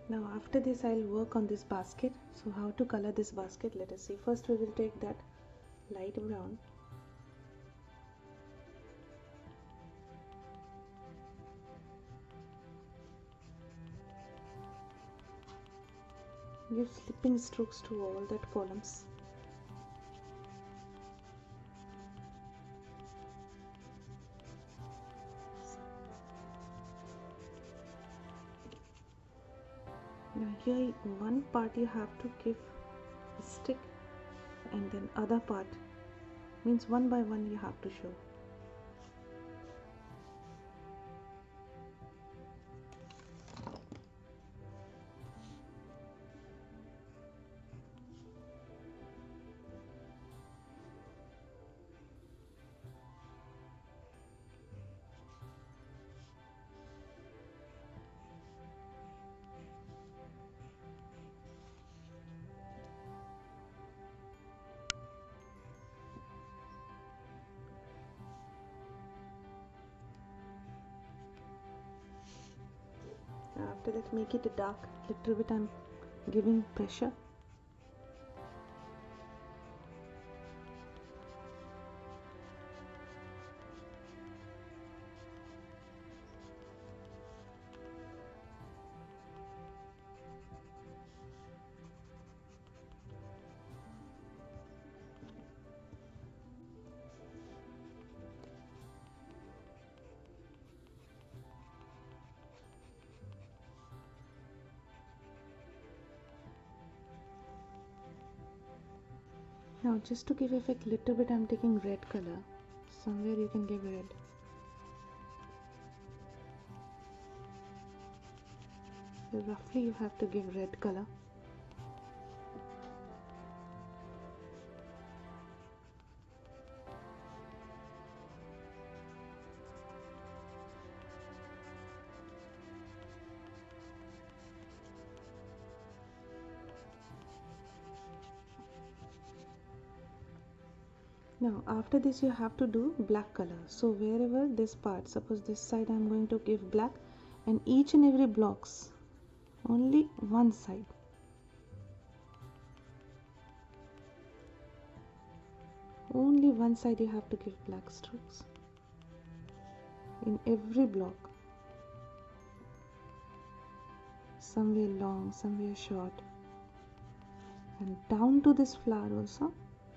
Now after this I'll work on this basket. So how to color this basket, let us see. First we will take that light brown. Give slipping strokes to all that columns. Now here one part you have to give a stick, and then other part means one by one you have to show. After that make it dark, little bit I'm giving pressure. Now just to give effect little bit I'm taking red color. Somewhere you can give red. So roughly you have to give red color. Now after this you have to do black color. So wherever this part, suppose this side I'm going to give black, and each and every blocks only one side. Only one side you have to give black strokes in every block. Somewhere long, somewhere short, and down to this flower also.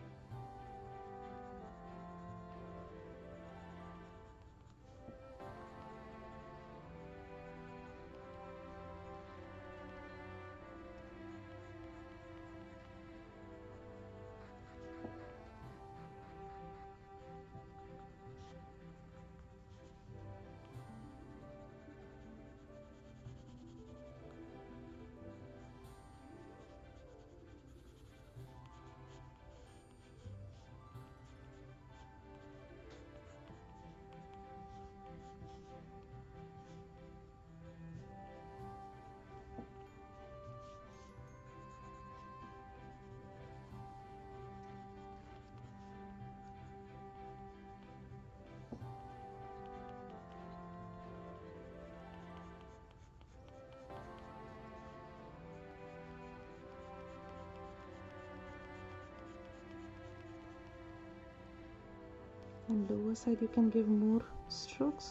And lower side you can give more strokes.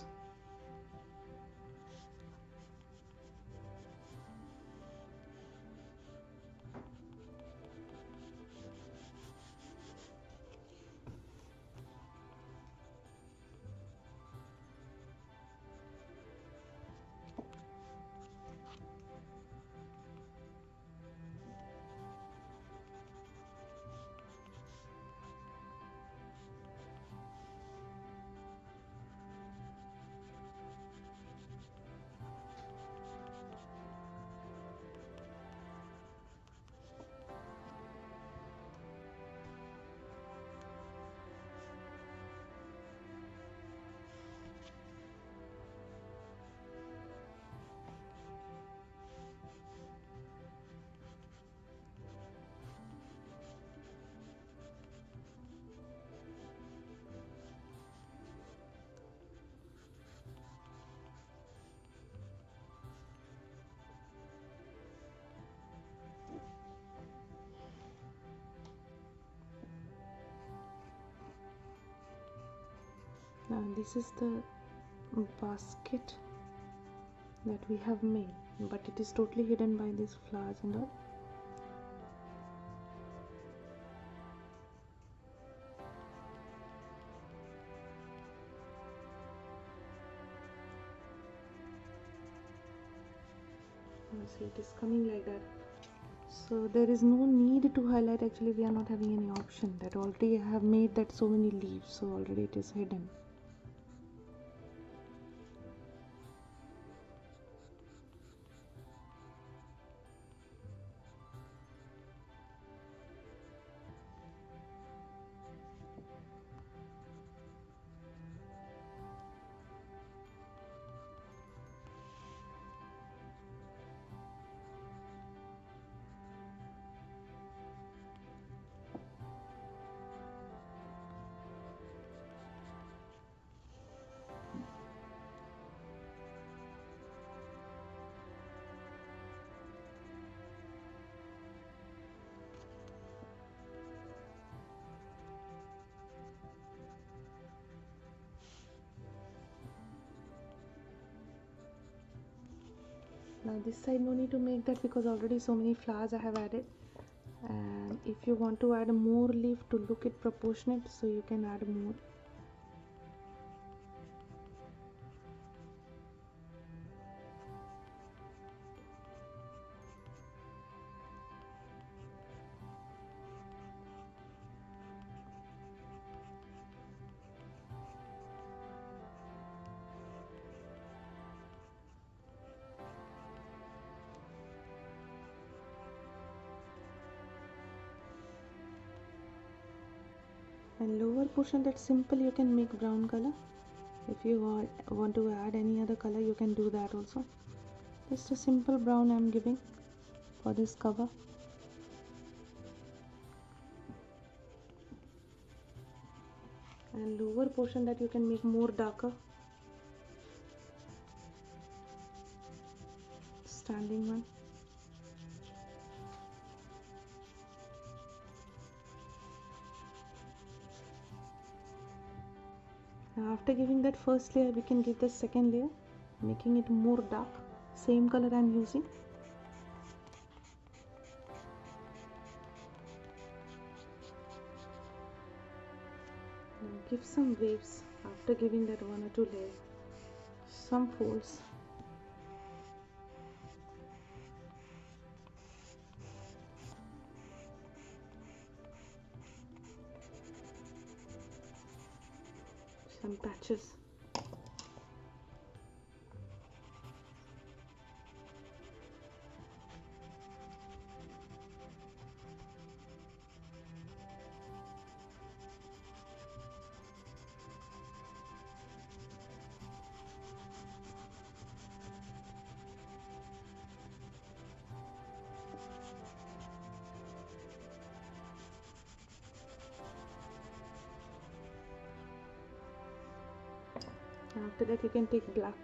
Now this is the basket that we have made, but it is totally hidden by these flowers and all. See, it is coming like that. So there is no need to highlight. Actually, we are not having any option. That already I have made that so many leaves, so already it is hidden. Now this side no need to make that because already so many flowers I have added. And if you want to add more leaf to look it proportionate, so you can add more. And lower portion, that's simple, you can make brown color. If you want to add any other color, you can do that also. Just a simple brown I'm giving for this cover. And lower portion that you can make more darker. Standing one. Now after giving that first layer, we can give the second layer, making it more dark. Same color I'm using. Now give some waves after giving that one or two layers. Some folds. Some patches. After that you can take black.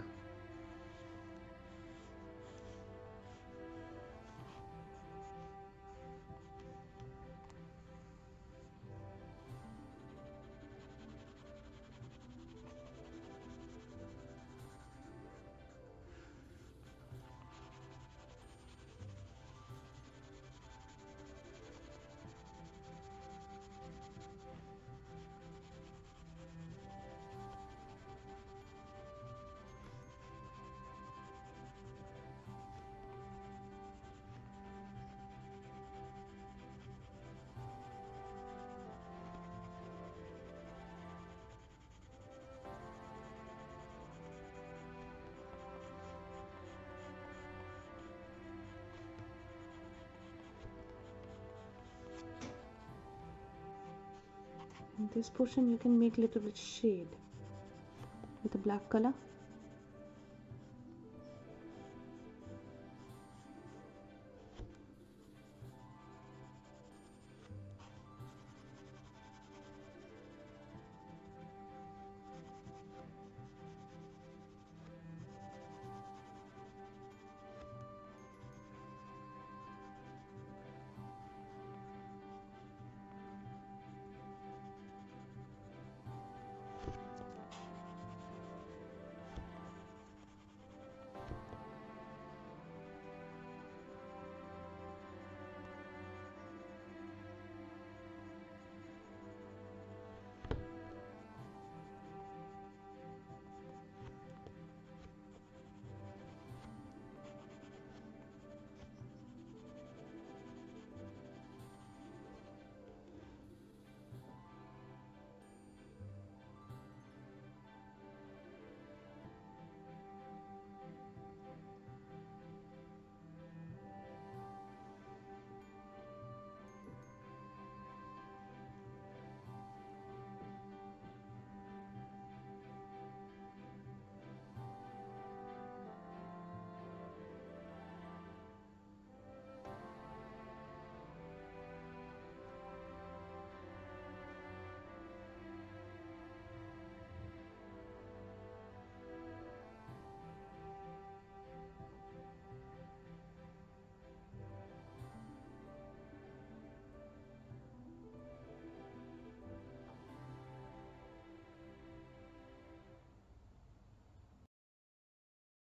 In this portion you can make little bit shade with the black color.